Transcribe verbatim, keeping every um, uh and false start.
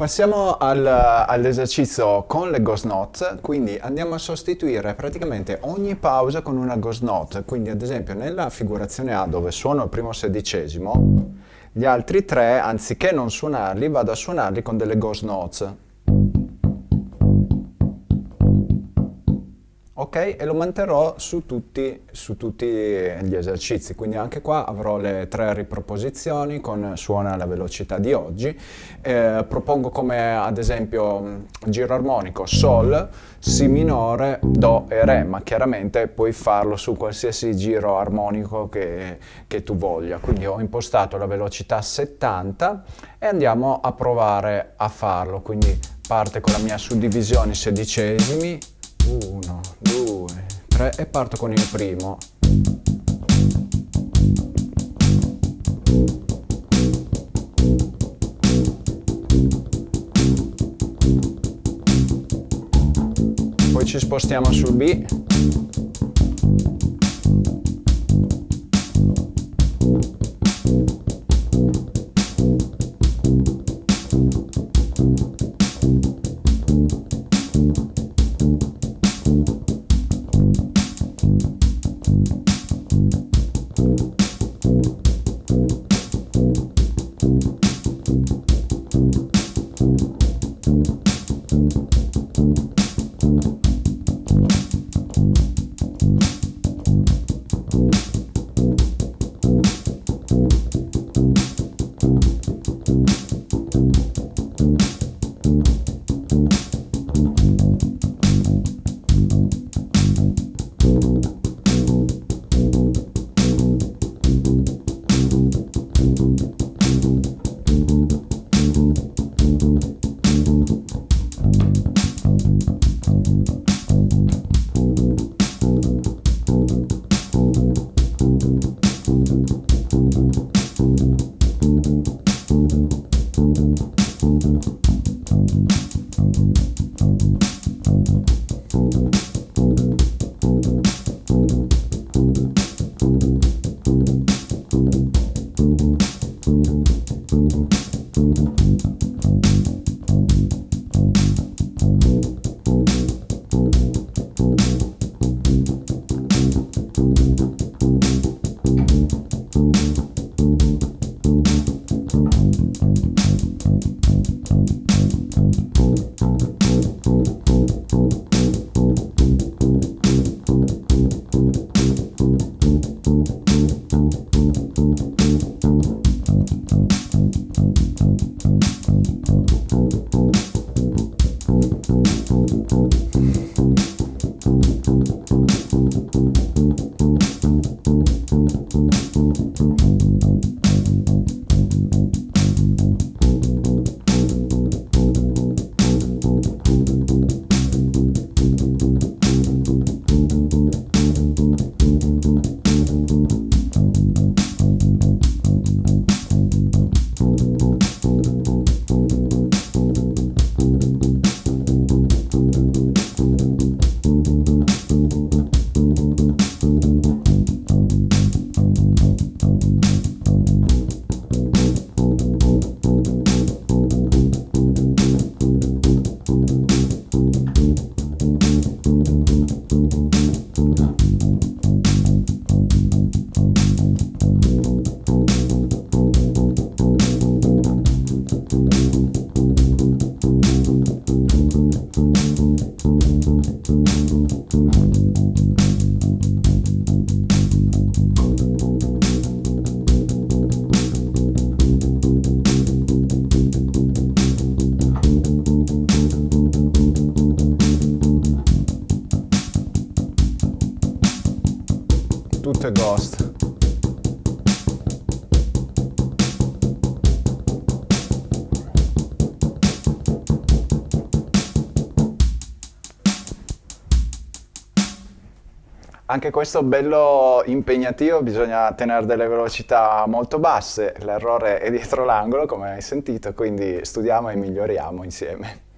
Passiamo al- all'esercizio con le ghost notes, quindi andiamo a sostituire praticamente ogni pausa con una ghost note, quindi ad esempio nella figurazione A dove suono il primo sedicesimo, gli altri tre anziché non suonarli vado a suonarli con delle ghost notes. Ok, e lo manterrò su tutti, su tutti gli esercizi, quindi anche qua avrò le tre riproposizioni con suona alla velocità di oggi. Eh, propongo come ad esempio giro armonico Sol, Si minore, Do e Re, ma chiaramente puoi farlo su qualsiasi giro armonico che, che tu voglia. Quindi ho impostato la velocità settanta e andiamo a provare a farlo, quindi parte con la mia suddivisione sedicesimi, uno, due, tre e parto con il primo. Poi ci spostiamo sul B. Tutte ghost. Anche questo bello impegnativo, bisogna tenere delle velocità molto basse, l'errore è dietro l'angolo come hai sentito, quindi studiamo e miglioriamo insieme.